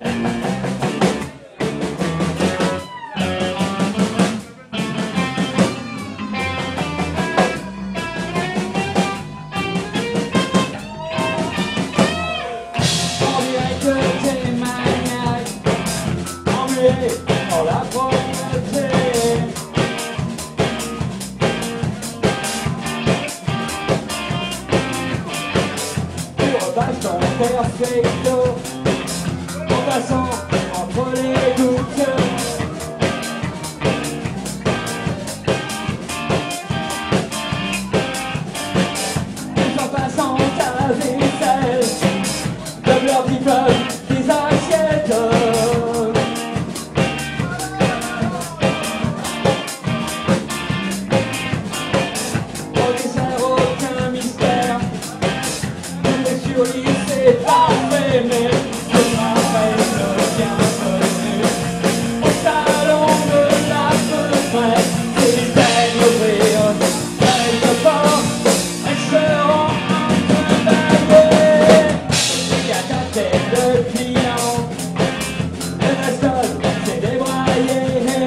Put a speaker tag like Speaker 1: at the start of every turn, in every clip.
Speaker 1: Dans la propreté, pour baston perfecto, en passant entre les gouttes. Tout en passant ta vaisselle, de leur diplôme, des assiettes. C'est parfait, mais je m'appelle bienvenue au salon de la fenêtre. C'est belle ouvrir quelque part, elles seront un peu baillées. Il y a ta tête de client, le reste s'est débraillé.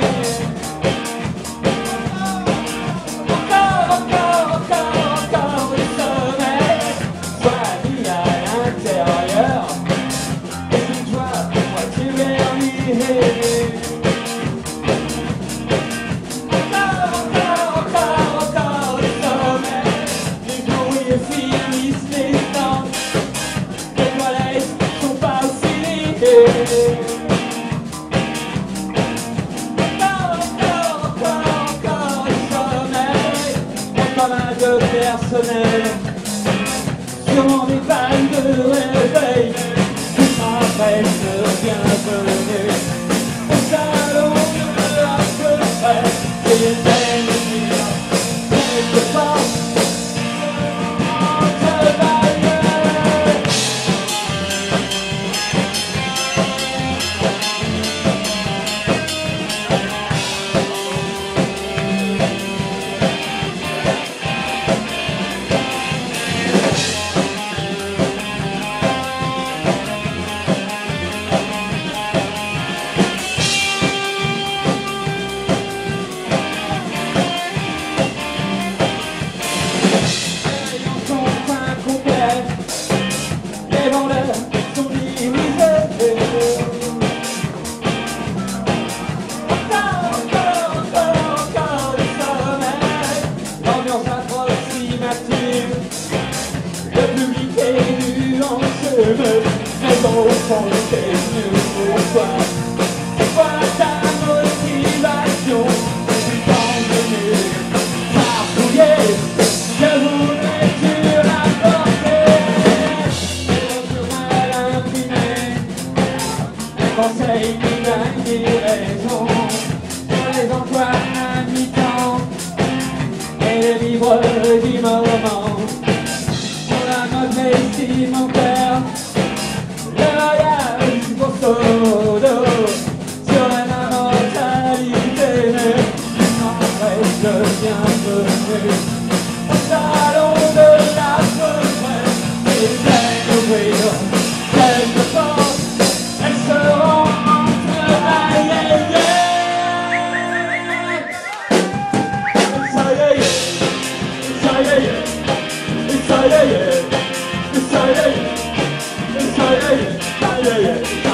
Speaker 1: Encore le sommeil, soit mis à l'intérieur. Excuse-toi, moi tu vernis. Encore le sommeil, les courriers finissent les temps, les toilettes sont pas aussi liées. Encore le sommeil, pas mal de personnel sur mon pannes de réveil. Je m'appelle bienvenue au salon de la fenêtre. C'est belle de dire quelque part entre baillets. Les vendeurs sont divisés. Encore le sommeil, l'ambiance approximative, le public est nuanceux, mais au fond c'est mieux pour toi. C'est quoi ta motivation? Tu penses venir farfouiller, je voudrais que tu rapporter. Conseil d'une raison pour les emplois à mi-temps et les livres du moment, pour la mode vestimentaire, le voyage pour solo, sur la mentalité, en reste bienvenue au salon de la fenêtre. C'est bien d'ouvrir quelque part. Yeah.